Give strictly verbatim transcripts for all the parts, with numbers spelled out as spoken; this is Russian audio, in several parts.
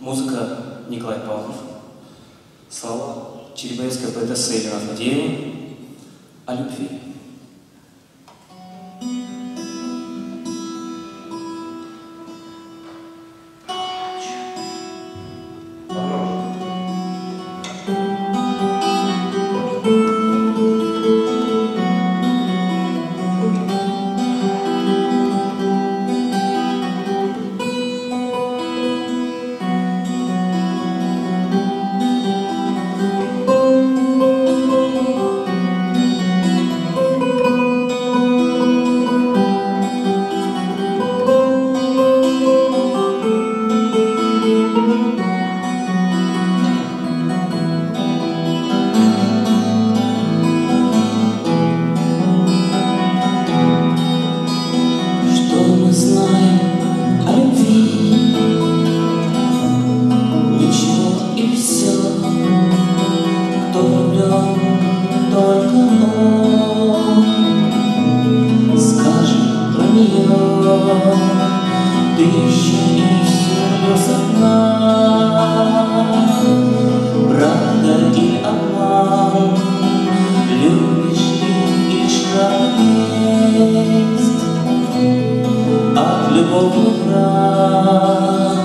Музыка Николай Павлов. Слова черебаевская поэтесса Елена Фадеева о любви. Ты еще и всерьез одна, правда и обман, любишь ли лишь как есть от любовных ран.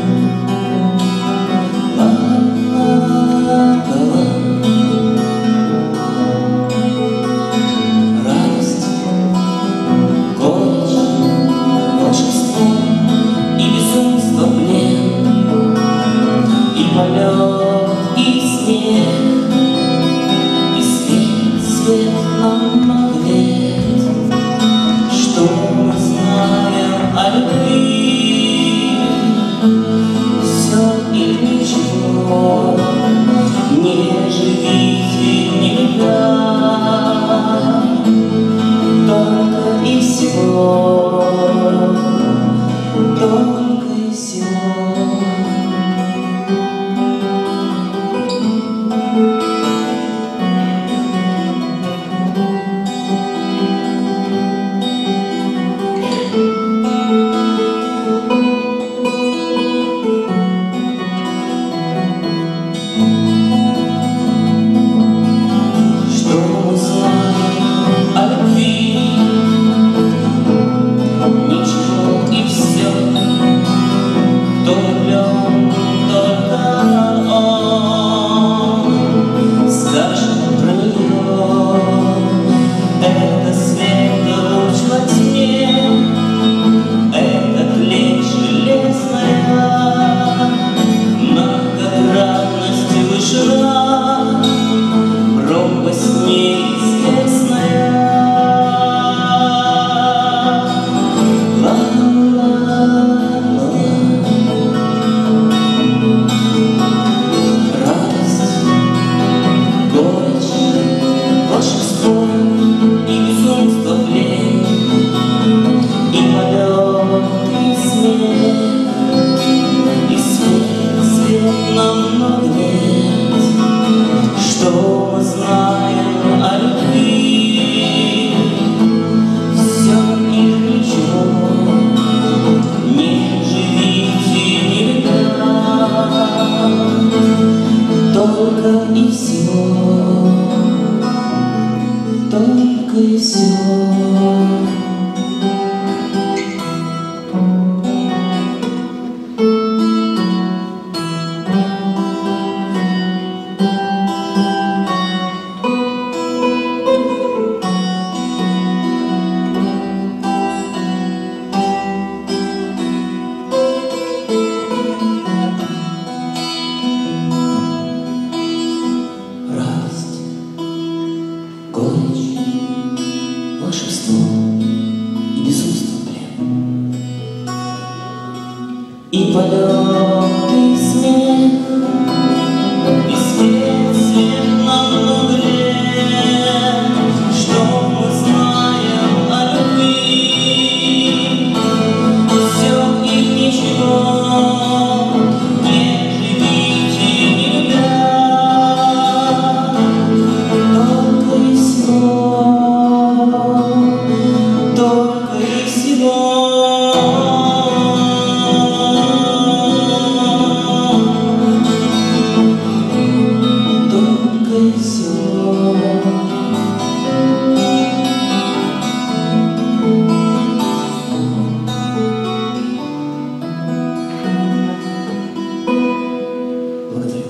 Не живите, не любя, только и всего, только и всего. Только и всего, только и всего. И полет, и смех, и свет, свет на угле, что мы знаем о любви, все и ничего, не живите, не любя, только и всего, только и всего. и все. Благодарю.